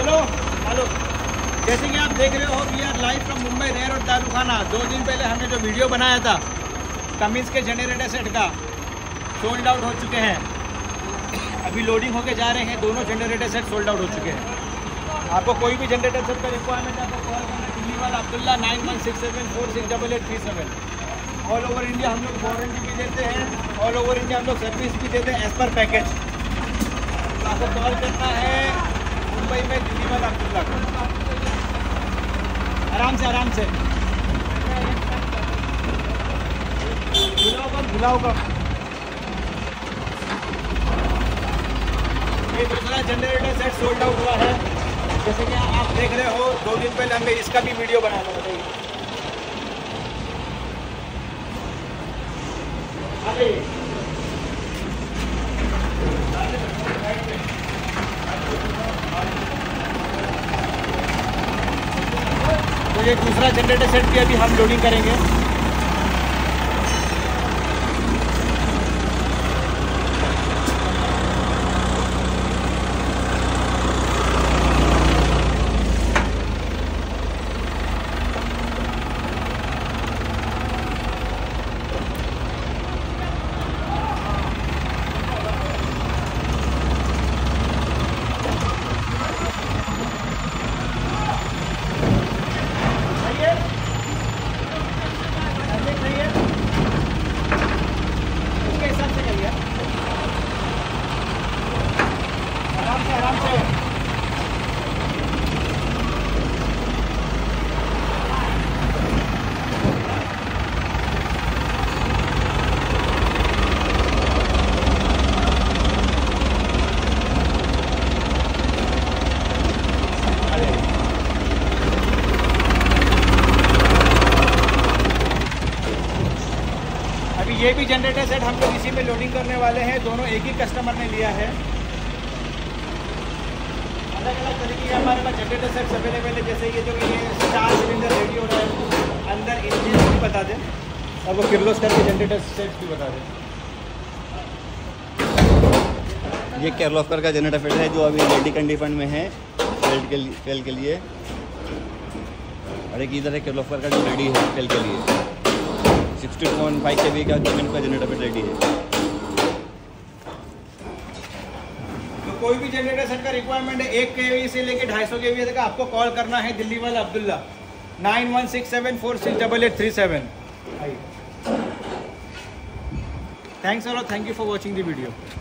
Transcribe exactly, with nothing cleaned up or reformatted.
चलो हेलो, जैसे कि आप देख रहे हो we are live from Mumbai रेयर और दारूखाना। दो दिन पहले हमने जो वीडियो बनाया था कमिंस के जनरेटर सेट का, सोल्ड आउट हो चुके हैं। अभी लोडिंग होके जा रहे हैं, दोनों जनरेटर सेट सोल्ड आउट हो चुके हैं। आपको कोई भी जनरेटर सेट का रिक्वायरमेंट है, आपको कॉल करना है दिल्ली वाला Abdullah nine one six seven four six double eight three seven. All over India हम लोग वारंटी भी देते हैं, ऑल ओवर इंडिया हम लोग सर्विस भी देते हैं एज पर पैकेज। तो आपको कॉल करना है मुंबई में दिल्ली वाला अब्दुल्ला को। आराम से आराम से बुलाओ कब बुलाओ कब। ये दूसरा जनरेटर सेट सोल्ड आउट हुआ है, जैसे कि आप देख रहे हो। दो दिन पहले हमने इसका भी वीडियो बनाया था। बताइए तो ये दूसरा जनरेटर सेट भी अभी हम लोडिंग करेंगे। ये भी जनरेटर सेट हम लोग इसी में लोडिंग करने वाले हैं। दोनों एक ही कस्टमर ने लिया है। अलग अलग तरीके के हमारे पास जनरेटर सेट्स अवेलेबल है। जैसे ये जो ये चार सिलेंडर रेडी हो रहा है, अंदर इंजन भी बता दें और वो किर्लोस्कर के जनरेटर सेट्स भी बता दें। ये किर्लोस्कर का जनरेटर सेट है जो अभी रेडी कंडीशन में है सेल के लिए सेल के लिए और एक इधर है किर्लोस्कर का जो रेडी है सेल के लिए। Sixteen point five K V का जमीन का जनरेटर रेडी है। तो कोई भी जनरेटर सेट का रिक्वायरमेंट है एक के वी से लेके ढाई सौ के वी तक, आपको कॉल करना है दिल्ली वाला Abdullah nine one six seven four six double eight three seven. Thanks a lot, thank you for watching the video.